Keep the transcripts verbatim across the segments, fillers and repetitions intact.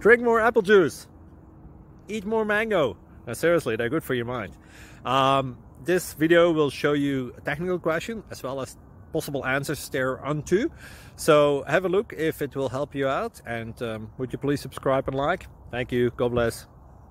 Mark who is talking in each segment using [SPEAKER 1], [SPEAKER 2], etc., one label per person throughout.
[SPEAKER 1] Drink more apple juice. Eat more mango. Now, seriously, they're good for your mind. Um, this video will show you a technical question as well as possible answers thereunto. So have a look if it will help you out, and um, would you please subscribe and like? Thank you. God bless.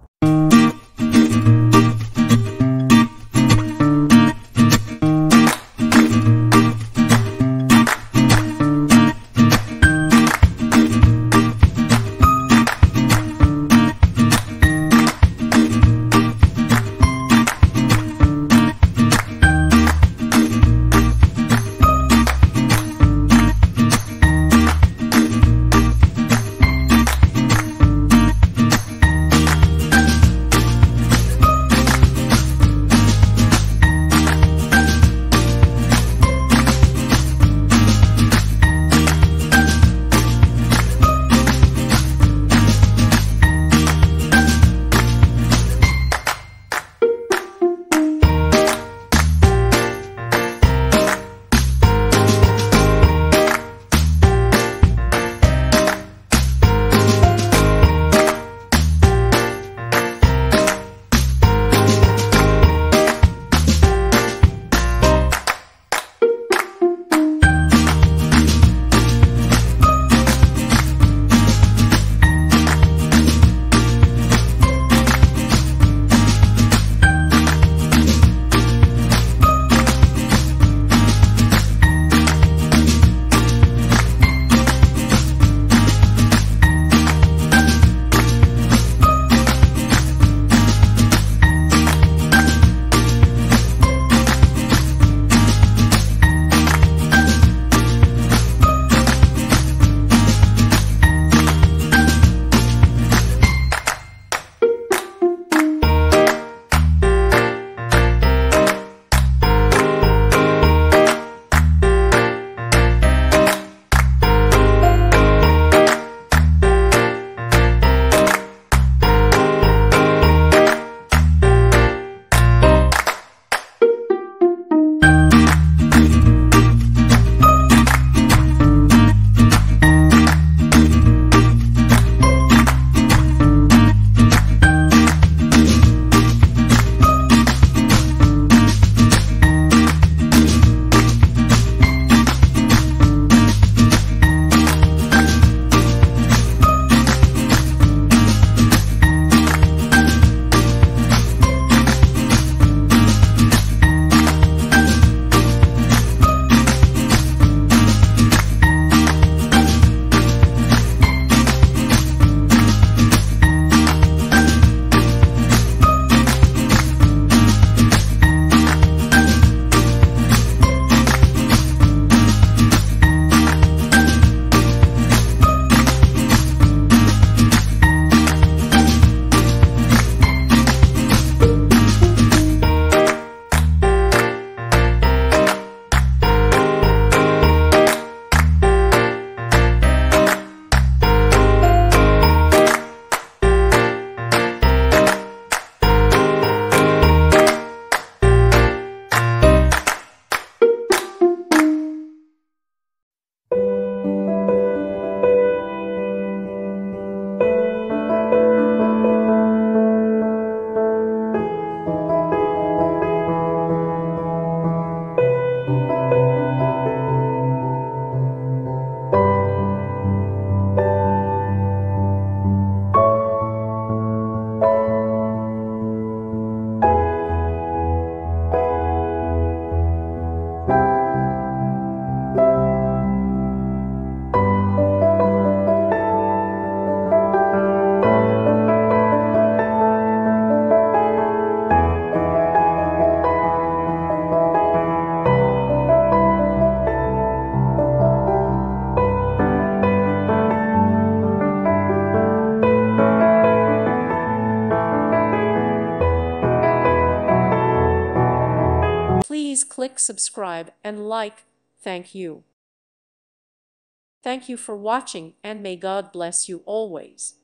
[SPEAKER 2] Please click subscribe and like. Thank you. Thank you for watching, and may God bless you always.